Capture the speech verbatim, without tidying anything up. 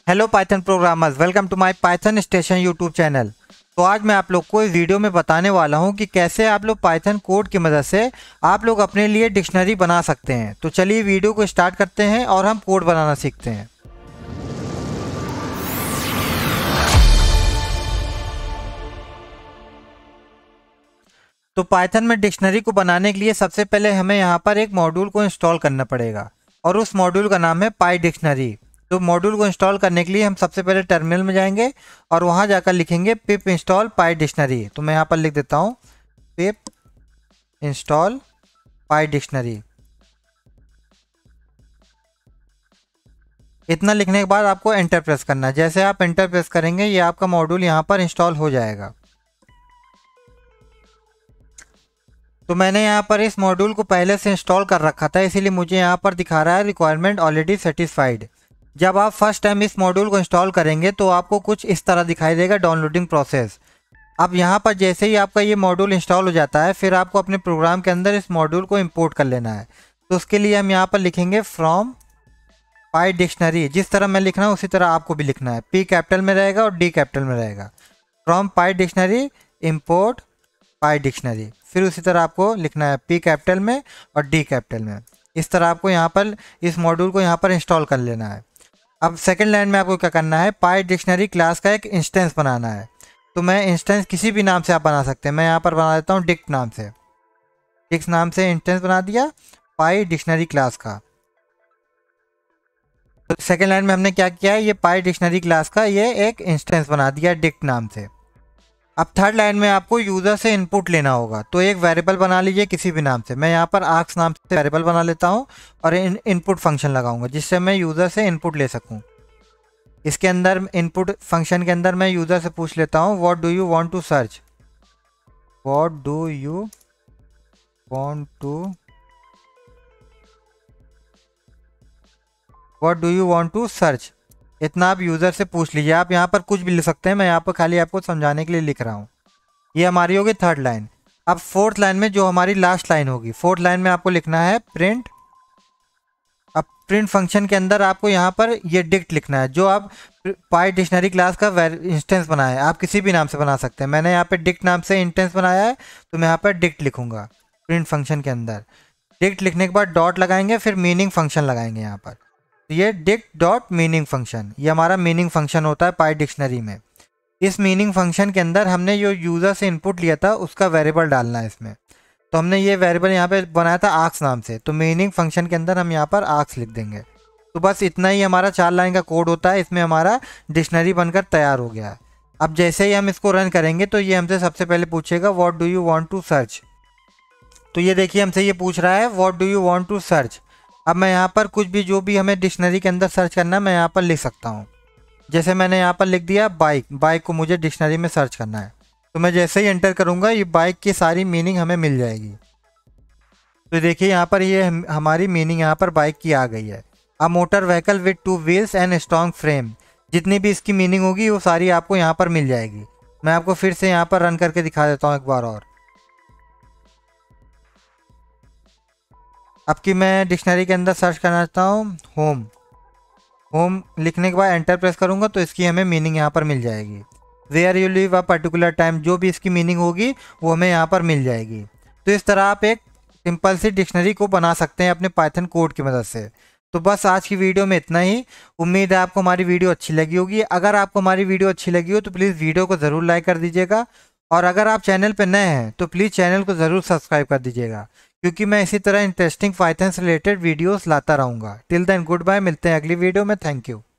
Hello Python programmers, welcome to my Python station YouTube channel. तो आज मैं आप लोग को इस वीडियो में बताने वाला हूं कि कैसे आप लोग पाइथन कोड की मदद से आप लोग अपने लिए डिक्शनरी बना सकते हैं। तो चलिए वीडियो को स्टार्ट करते हैं और हम कोड बनाना सीखते हैं। तो पाइथन में डिक्शनरी को बनाने के लिए सबसे पहले हमें यहाँ पर एक मॉड्यूल को इंस्टॉल करना पड़ेगा और उस मॉड्यूल का नाम है पाई डिक्शनरी। तो मॉड्यूल को इंस्टॉल करने के लिए हम सबसे पहले टर्मिनल में जाएंगे और वहाँ जाकर लिखेंगे पिप इंस्टॉल पाई डिक्शनरी। तो मैं यहाँ पर लिख देता हूँ पिप इंस्टॉल पाई डिक्शनरी। इतना लिखने के बाद आपको एंटर प्रेस करना है। जैसे आप एंटर प्रेस करेंगे ये आपका मॉड्यूल यहाँ पर इंस्टॉल हो जाएगा। तो मैंने यहाँ पर इस मॉड्यूल को पहले से इंस्टॉल कर रखा था, इसीलिए मुझे यहाँ पर दिखा रहा है रिक्वायरमेंट ऑलरेडी सेटिस्फाइड। जब आप फर्स्ट टाइम इस मॉड्यूल को इंस्टॉल करेंगे तो आपको कुछ इस तरह दिखाई देगा डाउनलोडिंग प्रोसेस। अब यहाँ पर जैसे ही आपका ये मॉड्यूल इंस्टॉल हो जाता है फिर आपको अपने प्रोग्राम के अंदर इस मॉड्यूल को इंपोर्ट कर लेना है। तो उसके लिए हम यहाँ पर लिखेंगे फ्रॉम पाई डिक्शनरी। जिस तरह मैं लिख रहा हूँ उसी तरह आपको भी लिखना है। पी कैपिटल में रहेगा और डी कैपिटल में रहेगा। From PyDictionary import PyDictionary. फिर उसी तरह आपको लिखना है पी कैपिटल में और डी कैपिटल में। इस तरह आपको यहाँ पर इस मॉड्यूल को यहाँ पर इंस्टॉल कर लेना है। अब सेकंड लाइन में आपको क्या करना है, पाई डिक्शनरी क्लास का एक इंस्टेंस बनाना है। तो मैं इंस्टेंस किसी भी नाम से आप बना सकते हैं। मैं यहाँ पर बना देता हूँ डिक्ट नाम से। डिक्ट नाम से इंस्टेंस बना दिया पाई डिक्शनरी क्लास का। तो सेकंड लाइन में हमने क्या किया है, ये पाई डिक्शनरी क्लास का ये एक इंस्टेंस बना दिया डिक्ट नाम से। अब थर्ड लाइन में आपको यूज़र से इनपुट लेना होगा। तो एक वेरिएबल बना लीजिए किसी भी नाम से। मैं यहाँ पर आर्क्स नाम से वेरिएबल बना लेता हूँ और इन इनपुट फंक्शन लगाऊंगा जिससे मैं यूज़र से इनपुट ले सकूँ। इसके अंदर इनपुट फंक्शन के अंदर मैं यूज़र से पूछ लेता हूँ what do you want to search, what do you want to what do you want to search. इतना आप यूज़र से पूछ लीजिए। आप यहाँ पर कुछ भी लिख सकते हैं, मैं यहाँ पर खाली आपको समझाने के लिए लिख रहा हूँ। ये हमारी होगी थर्ड लाइन। अब फोर्थ लाइन में जो हमारी लास्ट लाइन होगी, फोर्थ लाइन में आपको लिखना है प्रिंट। अब प्रिंट फंक्शन के अंदर आपको यहाँ पर ये डिक्ट लिखना है जो आप पाई डिक्शनरी क्लास का इंस्टेंस बनाया है। आप किसी भी नाम से बना सकते हैं। मैंने यहाँ पर डिक्ट नाम से इंस्टेंस बनाया है तो मैं यहाँ पर डिक्ट लिखूँगा प्रिंट फंक्शन के अंदर। डिक्ट लिखने के बाद डॉट लगाएंगे, फिर मीनिंग फंक्शन लगाएंगे यहाँ पर। ये डिक्ट डॉट मीनिंग फंक्शन, ये हमारा मीनिंग फंक्शन होता है पाई डिक्शनरी में। इस मीनिंग फंक्शन के अंदर हमने जो यूज़र से इनपुट लिया था उसका वेरिएबल डालना है इसमें। तो हमने ये वेरिएबल यहाँ पे बनाया था आर्क्स नाम से, तो मीनिंग फंक्शन के अंदर हम यहाँ पर आर्क्स लिख देंगे। तो बस इतना ही हमारा चार लाइन का कोड होता है। इसमें हमारा डिक्शनरी बनकर तैयार हो गया है। अब जैसे ही हम इसको रन करेंगे तो ये हमसे सबसे पहले पूछेगा what do you want to search. तो ये देखिए हमसे ये पूछ रहा है what do you want to search. अब मैं यहाँ पर कुछ भी जो भी हमें डिक्शनरी के अंदर सर्च करना है मैं यहाँ पर लिख सकता हूँ। जैसे मैंने यहाँ पर लिख दिया बाइक, बाइक को मुझे डिक्शनरी में सर्च करना है। तो मैं जैसे ही एंटर करूँगा ये बाइक की सारी मीनिंग हमें मिल जाएगी। तो देखिए यहाँ पर ये हमारी मीनिंग यहाँ पर बाइक की आ गई है। A motor vehicle with two wheels and strong frame, जितनी भी इसकी मीनिंग होगी वो सारी आपको यहाँ पर मिल जाएगी। मैं आपको फिर से यहाँ पर रन करके दिखा देता हूँ एक बार और। अब कि मैं डिक्शनरी के अंदर सर्च करना चाहता हूँ होम। होम लिखने के बाद एंटर प्रेस करूँगा तो इसकी हमें मीनिंग यहाँ पर मिल जाएगी। Where you live a particular time, जो भी इसकी मीनिंग होगी वो हमें यहाँ पर मिल जाएगी। तो इस तरह आप एक सिंपल सी डिक्शनरी को बना सकते हैं अपने पाइथन कोड की मदद से। तो बस आज की वीडियो में इतना ही। उम्मीद है आपको हमारी वीडियो अच्छी लगी होगी। अगर आपको हमारी वीडियो अच्छी लगी हो तो प्लीज़ वीडियो को ज़रूर लाइक कर दीजिएगा और अगर आप चैनल पर नए हैं तो प्लीज़ चैनल को ज़रूर सब्सक्राइब कर दीजिएगा, क्योंकि मैं इसी तरह इंटरेस्टिंग पाइथन से रिलेटेड वीडियोस लाता रहूँगा। टिल देन गुड बाय, मिलते हैं अगली वीडियो में। Thank you.